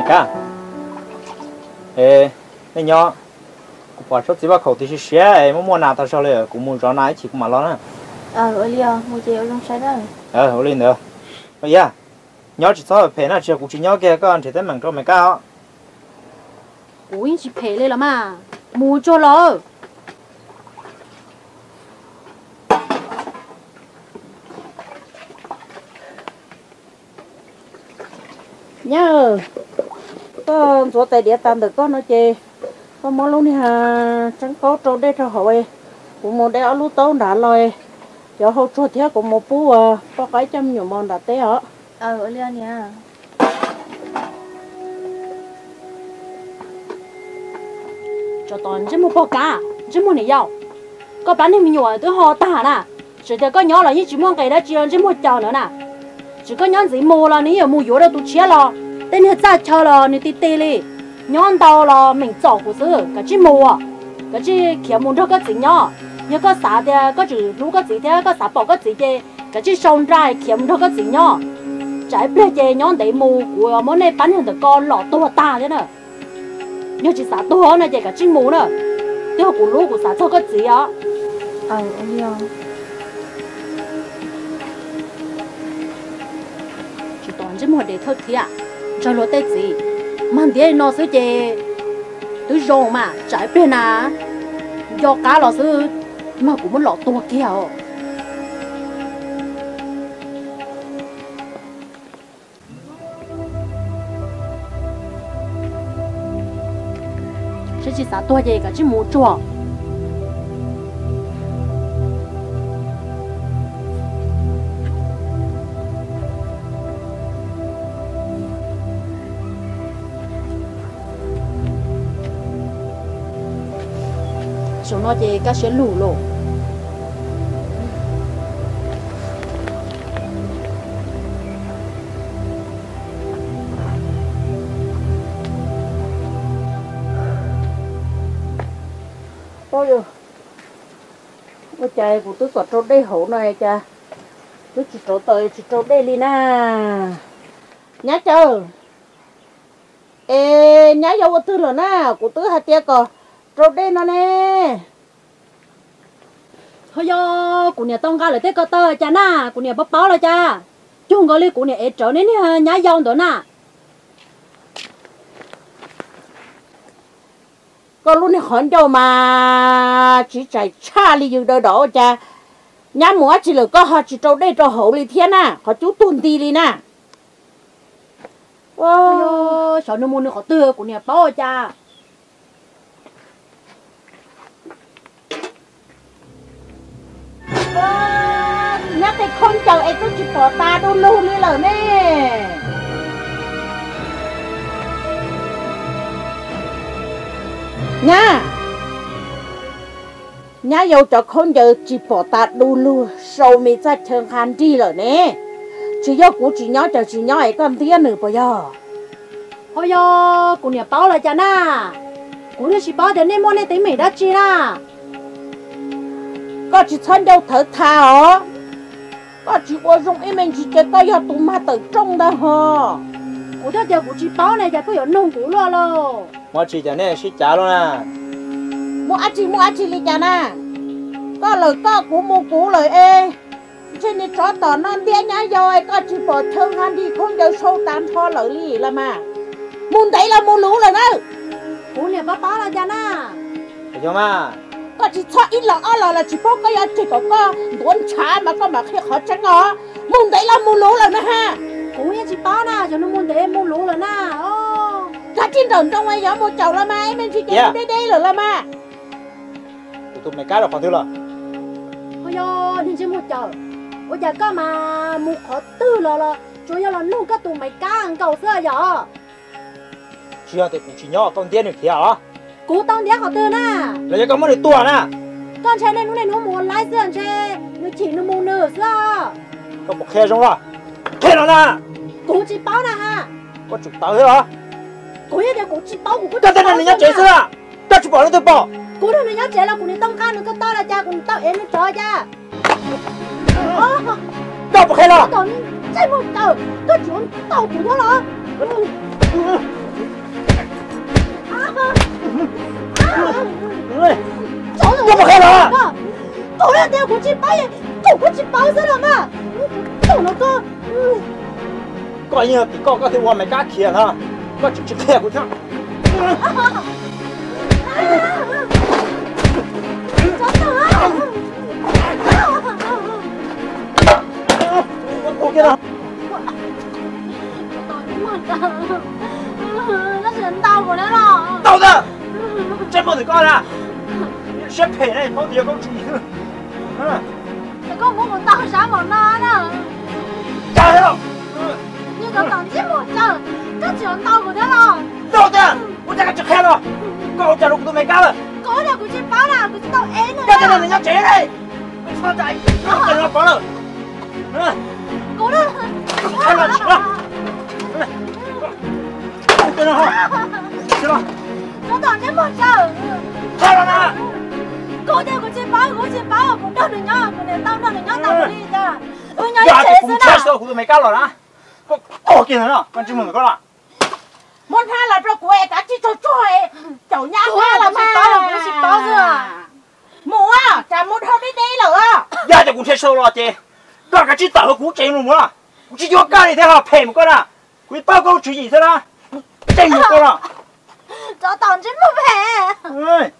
cả ê này nhỏ cũng bỏ số chỉ ba khẩu thì xe mua nào tao sao lại cũng mua rõ nãy chỉ cũng mà lo nè ở liền mua chiều trong xe đó ở liền nữa bây giờ nhỏ chỉ sao phải nó chỉ cũng chỉ nhỏ kia con chỉ tới mảng cho mày cao ui chỉ phê lên là mà mua cho lo nhớ con chỗ tại địa tạm được con nó chê con món luôn ha chẳng có trâu đây trâu hỏi cũng một đây ở lú tấu đã rồi giờ hậu chua thế cũng một bú có cái chăm nhiều món đã té hả ở liền nha cho toàn chứ một bao cá chứ một này giàu có bán thì mình nhiều tôi họ tả nè chỉ để có nhỏ là như chỉ muốn cái đó chỉ chứ một chảo nữa nè chỉ có nhỏ gì mua là nếu mua nhiều đó tôi chia lo tên hết ra chờ là nếu tê đi nhón đầu là mình chọn của sự cái chỉ mua cái chỉ kiếm mua cái gì nhỏ như có啥的có chữ lú cái gì thế có啥bỏ cái gì thế cái chỉ xong ra kiếm cái gì nhỏ trái bê chè nhón để mua của món này bán được con lọ to ta thế nè như chỉ啥to này chè cái chỉ mua nữa tiêu của lú của啥cho cái gì á anh yêu chỉ toàn chỉ mua để thôi thì à cho lúa tết gì mang đi nó sẽ chè tôi rong mà trái bê nà do cá lò sư mà cũng muốn lọ to kia sẽ chỉ xả to gì cả chứ mua chua chúng nó thì các sẽ lù lộ ôi ơi ôi trời của tôi có trâu đây hổ này cha tôi chỉ trâu tới chỉ trâu đây đi na nhá chờ ê nhá dâu tôi rồi na của tôi hạt tiệt co trâu đây nó nè thôi yo của nhà tông ga lại thế cơ tơ cha na của nhà bắp báo là cha chung gọi đi của nhà ế trở nên nhá dâu đó na con luôn này hỏi đâu mà chỉ chạy cha điอยู่đâu đó cha nhá múa chỉ là có họ chỉ trâu đây trâu hậu đi thiên à họ chú tuần ti đi nè ôi sao nó muốn nó khó tưa của nhà báo cha nhắc cái không chờ em cứ chỉ bỏ ta đâu luôn đi lời nè nha nhá dâu cho không giờ chỉ bỏ ta đâu luôn sau mình ra thường hành đi rồi nè chỉ do của chị nhỏ cho chị nhỏ ấy còn tiếc nữa bây giờ thôi yo của nhà báo là cha na của nhà chị báo đến nên mua này tính mình đã chi na có chỉ thân đâu thở thà hả có chỉ qua dùng em mình chỉ chơi có do tụi ma tử trong đó hả của cho giờ của chị báo này giờ có有弄của lo lo mua chỉ cho nên xí trả luôn à mua ăn chi đi chả nè có lời có của lời ê trên này chó tỏ non đĩa nhá rồi có chỉ bỏ thương ăn đi không đâu sâu tán thò lời gì là mà muốn đấy là muốn lú rồi đó của liền báo là chả nè thấy chưa mà có chỉ cho ít lọ là chỉ có cái chỉ có đốn chả mà có mà khi khó tránh nó muốn đấy là muốn lú rồi nè ha cũng như chỉ báo nè cho nó muốn đấy muốn lú rồi nè cá trên đồng trong ấy giống một chậu là mà em chỉ chơi đây rồi là mà tụi mày cá được còn thiếu là ôi yo thì chỉ một chậu ôi giờ có mà một khó tư là chủ yếu là nuôi các tụi mày cá ăn cầu xưa giờ chưa thì chỉ nhỏ con tiên được thì hả cú tông đĩa họ tư nè là cho con mới được tua nè con chơi này nó muốn lái xưa chơi nó chỉ nó muốn nửa xưa con một khe xong rồi khe nó nè cú chỉ báo nè ha có chụp tao thế hả cú như thế cú chỉ báo cú cái này là nhá chế xưa ta chụp bỏ nó tôi bỏ cú này nhá chế là cú này tông can nó có to là cha cú tao em nó cho cha tao một khe nó chơi một tàu tôi chuẩn tàu cú đó là 我不开了。 狗两天过去包也，狗过去包着了嘛。狗那个， 搞人比搞个的我没敢去了，我直接开过去。我给他。 那人倒过来了。 倒的，这么的搞了，谁赔呢？跑地搞注意。 这个我倒啥往哪呢？ 加油！ 你个当节目讲，这就倒过来了。 倒的，我这个就开了，搞家路都没干了。 搞了过去包了，过去倒 A 了。 要让人家这嘞，没错在，给人家包了。 搞了， 开了去了。跟着好，去了。 我当节目讲。 开了呢。 搞的过去包，不到人家，不能倒人家倒不里的。人家也这车都都没干了啦，我给人了，我这么搞了。 muốn tha là cho cô ấy cả chỉ cho ấy cháu nhá tha là bao giờ mua chả muốn hơn đi đây nữa giờ thì cũng thấy sâu rồi chị còn cái chỉ tao cũng chạy luôn mà cũng chỉ cho cái này thế hả phê một con à cũng bao câu chuyện gì thế đó chạy một con à cho tao chứ một vẻ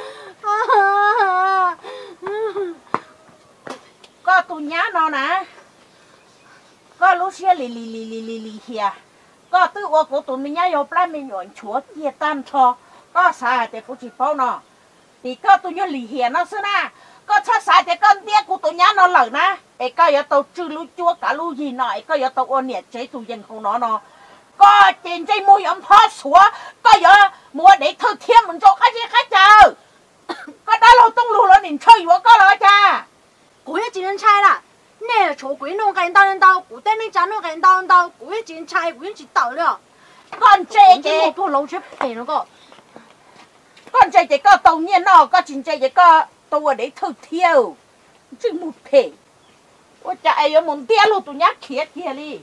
có tụi nhá nó nè có lúc xưa lì hìa có tự ô của tụi mình nhá yêu plan mình nhọn chúa kia tan cho có sai thì cũng chỉ bao nó thì có tụi nhá lì hìa nó xưa na có chắc sai thì con tiếc của tụi nhá nó lợn na ấy có giờ tụi chư lú chúa cả lú gì nọ ấy có giờ tụi ôn nhiệt chế tụi dân không nó có trên dây môi ấm phá xúa có giờ mua để thơ thiên mình cho cái gì khách chờ có đã lâu tung lù là mình chơi quá có rồi cha của chỉ nên trai là nè chỗ quỷ nó cái đau của tên mình chán nó cái đau của chỉ trai của chỉ tàu nữa con chơi chỉ một bộ lâu chứ phải nó có con chơi chỉ có tàu nhiên nó có chính chơi chỉ có tàu để thơ thiêu chứ một phê ôi chạy ở một tia luôn tụi nhát kia đi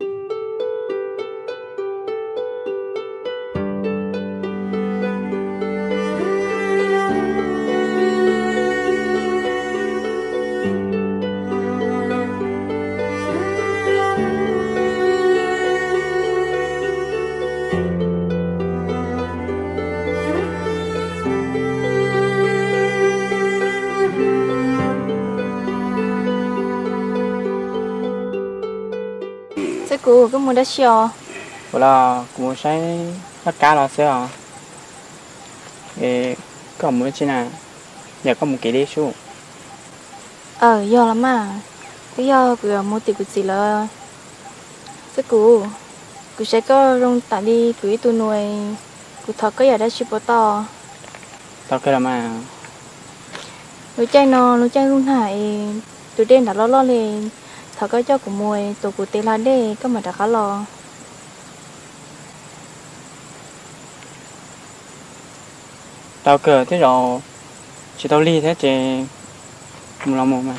cô có muốn đã xio là cũng sẽ tất cả là sẽ à có một cái nào giờ có một cái đi số do lắm mà cái do của một tỷ của gì là sẽ cô sẽ có rong tại đi của tôi nuôi của thật có giờ đã chịu to tao cái là mà nuôi chay luôn hại tụi đen đã lo lên thật có cho của mùi tổ của tê la đê có mà đã khá lo tao cờ thế rồi chỉ tao ly thế chị không lo một mà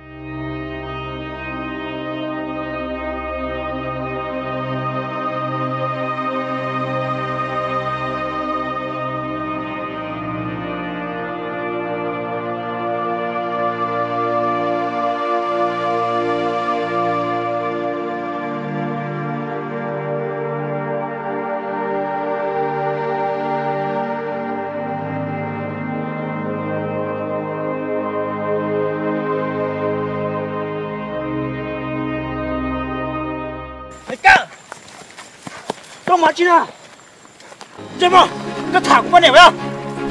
干嘛去呢？这么，个塔过哪位啊？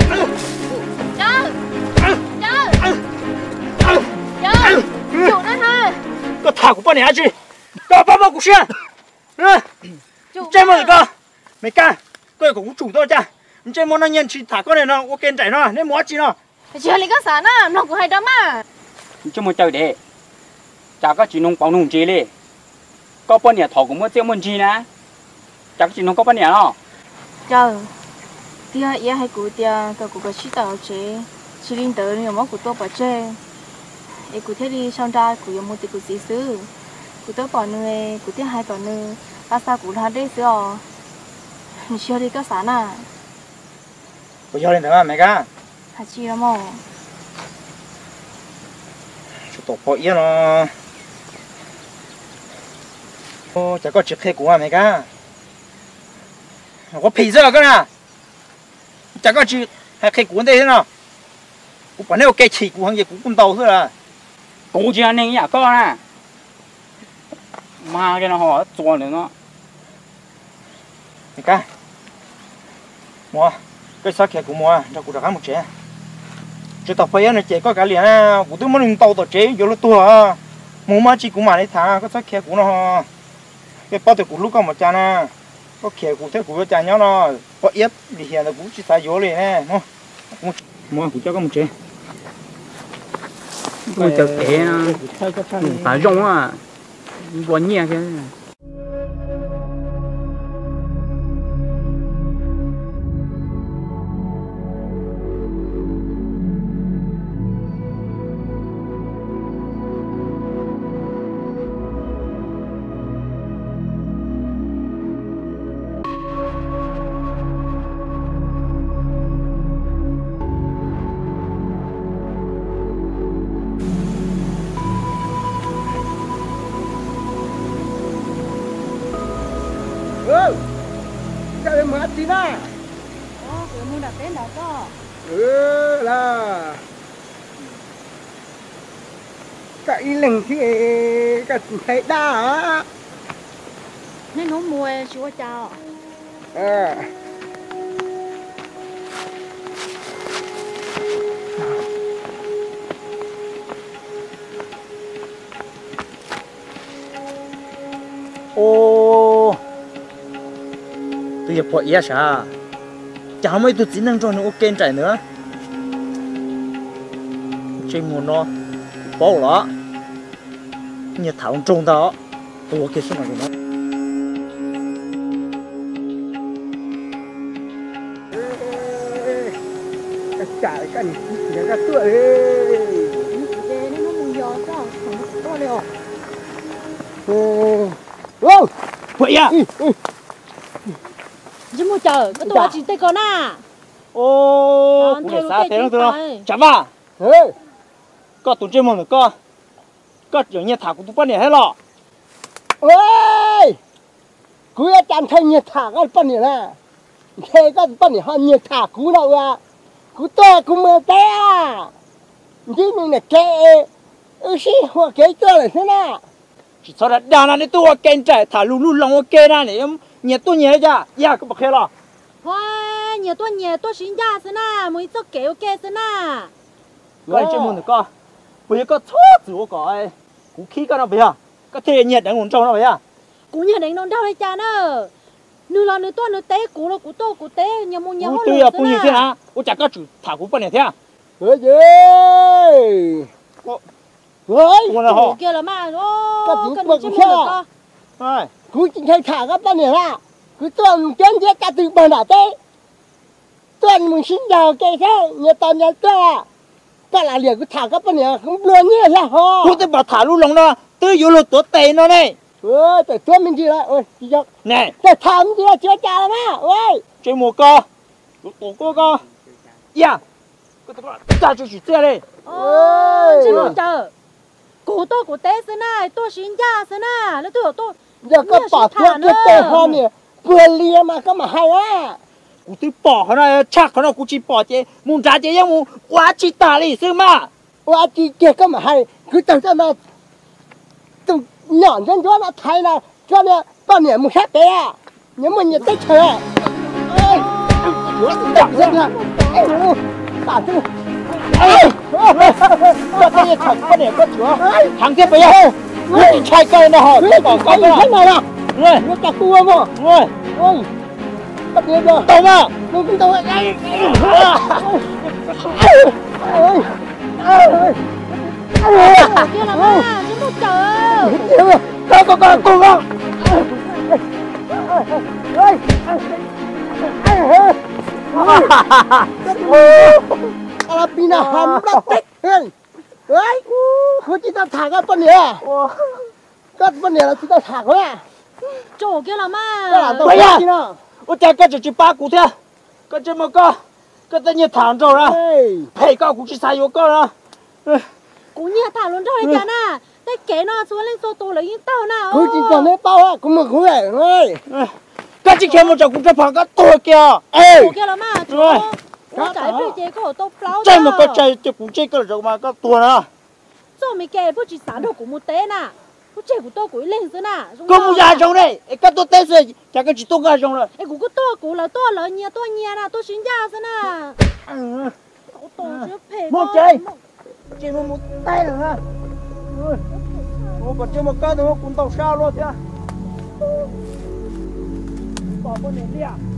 chủ đó ha cái thảo của bọn này chứ đó bao bao của xe trên một cái mấy ca cái của chủ tôi cha trên một nó nhận chỉ thả con này nó ok chạy nó nên mót chi nó chưa lấy cái sản á nó cũng hay đó mà chứ một chơi để chả có chỉ nông bảo nông chế đi có bao nhiêu thảo cũng mới tiêu một chi nè chả chỉ nông có bao nhiêu nó chờ tia ia hay cụ tia cái cụ cái chỉ tao chế chỉ linh tới nhiều món của tôi bỏ chế ấy cụ thế đi sang ra cụ dùng một tí cụ gì xứ cụ tôi bỏ nơi cụ thế hai bỏ nơi ba sao cụ là đây xứ mình chưa đi cái sản à bây giờ lên nữa mày cả hả chị lắm mò chú tổ bỏ yên nó ô chả có chiếc khe của mày cả có phì giờ cơ nè chả có chiếc khe của đây thế nào cũng phải nếu cái chỉ của hàng gì cũng cùng tàu thôi à cũng chỉ anh em nhà con à mà cái nó họ chua nữa nó mày cả mua cái xác khe của mua cho cụ đặt một chế chế tàu phải này chế có cả liền à cụ tôi muốn tàu tàu chế vô lúc tua à mua mà chỉ cũng mà lấy thả cái xác khe của nó cái bao tử của lúc có một cha nè có khe của thế của cha nhau nó có ép thì hiện là cũng chỉ xài vô liền nè mua cụ cho có một chế tôi chờ kẻ phải rong à buồn nhẹ cái cái mà tí na cái mua đặt tên đó có là cái lần thì cái thấy đá nên nó mua chúa chào ô tôi giờ bỏ ý sao chả mấy tôi chỉ năng cho nó ok chạy nữa trên nguồn nó bỏ nó như thảo trông đó tôi ok số nào của nó cái chạy cái này cái tuổi nên nó mua gió sao không có đâu ô vậy à chứ mua chờ cái tôi chỉ tay con à ô cũng để xa thế nó thôi chả ba có tụi chơi một nữa có kiểu như thảo của tụi con này hết lọ ôi cứ chăn thay nhiệt thả cái phần này nè thế cái phần này họ nhiệt thả cú đâu à cú to cú mưa té à chứ mình là kệ xí hoặc cái to là thế nào chỉ sau đó đàn này tôi kén chạy thả lù lù lòng ok ra này em nhiệt tôi nhiệt ra ya có bạc hết lọ hoa nhiều tôi xin ra thế na mới cho kéo ok thế na người chơi một nữa bây giờ có thoát rượu coi cú khí cái nào bây giờ có thể nhiệt đang ngổn trâu nào bây giờ cú nhà đánh nó đau hay cha nữa nửa là nửa tôi nửa té cú là cú té nhiều mua nhiều tôi là như thế nào tôi chả có chủ thả cú phần này thế à ơi gì ôi kia là mà ô cần chơi một con cú chỉ hay thả cái phần này ra cứ tuần chén chết cả từ bờ nào thế tuần mình xin đầu cái thế nhà toàn nhà tôi cái là liền cứ thả cái phần này không luôn như là ho tôi bảo thả lù lòng nó tôi vô lột tôi tè nó này tại tuần mình gì lại ôi gì vậy này tại thả mình gì là chưa trả lắm á ôi chơi một co tổ co ya ta cho chị xe đi ôi chứ không chờ cú té thế này tôi xin ra thế này nó tôi giờ có bỏ thuốc cho tôi hơn nè vừa lia mà có mà hay á cú tôi bỏ nó này chắc nó cú chỉ bỏ chứ muốn trả chứ nhưng muốn quá chỉ tả đi sư mà quá chỉ kia có mà hay cứ tưởng cho nó từ nhỏ đến chỗ nó thay là cho nên bao nhiêu một sát đấy à nếu mà nhiệt tích trời ơi đặng ra nha đặng chứ có cái thằng có này có chúa thằng kia bây giờ người trai cây nó hỏi cái bỏ con nó thế này nè người nó chặt cua mà người ôi bắt đi rồi tao mà nó cũng tao đây kia là mà chứ một chờ con con Alapina ham đã tích đấy cứ chỉ ta thả cái phần này à cái phần này là chỉ ta thả thôi à chỗ kia là mà bây giờ ôi cha cái chỉ ba cú thế cái chơi mà co cái tên như thằng rồi đó phải có cũng chỉ sai vô con đó cú nhẹ thả luôn rồi cha nè cái kế nó xuống lên số tổ lấy những tao nào cú chỉ cần lấy bao á cũng mà cú này ơi cái chiếc kia một chỗ cũng cho phẳng cái tuổi kia cú kia là mà rồi cú trái phải chế có tô plau chơi một cái chơi chơi cũng chơi cái rồi mà cái tuổi nữa sao mày kể bữa chỉ sáng đâu cũng một té nè bữa chơi của tôi cũng lên dưới nè có một gia trong đây cái tôi té rồi chắc cái chỉ tôi cái trong rồi ấy cũng có tôi cũng là tôi nè tôi xin ra thế nè tôi chưa phải một chơi chỉ một tay nữa ha một còn chơi một cái nữa cũng tàu sao luôn chứ bỏ bên này đi à